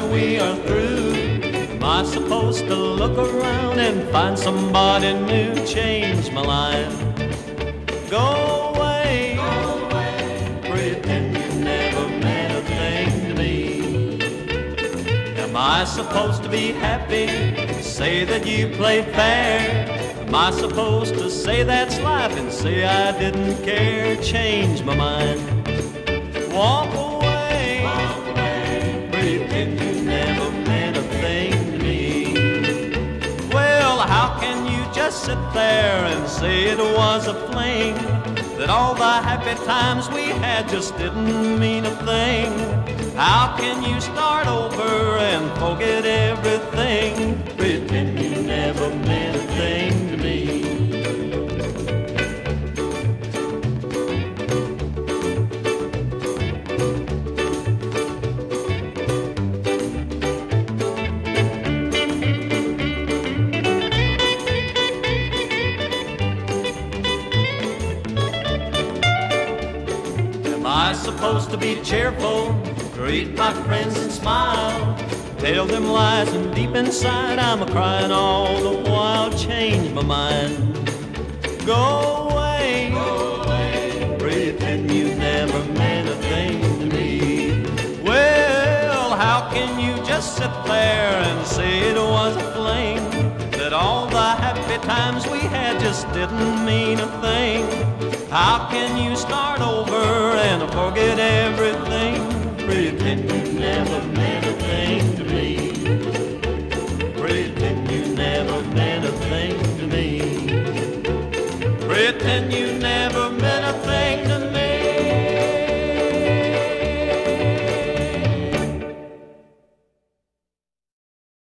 we are through, am I supposed to look around and find somebody new? Change my line. Go away, pretend you never meant a thing to me. Am I supposed to be happy, say that you played fair? Am I supposed to say that's life and say I didn't care? Change my mind. Walk away, pretend you never meant a thing to me. Well, how can you just sit there and say it was a fling, that all the happy times we had just didn't mean a thing? How can you start over and forget everything, pretend you never meant a thing to me? Am I supposed to be cheerful, greet my friends and smile, tell them lies and deep inside I'm a-crying all the while? Change my mind. Go away, pretend you never meant a thing to me. Well, how can you just sit there and say it was a fling, that all the happy times we had just didn't mean a thing? How can you start over and forget everything, pretend you never meant a thing to me? Pretend you never meant a thing to me. Pretend you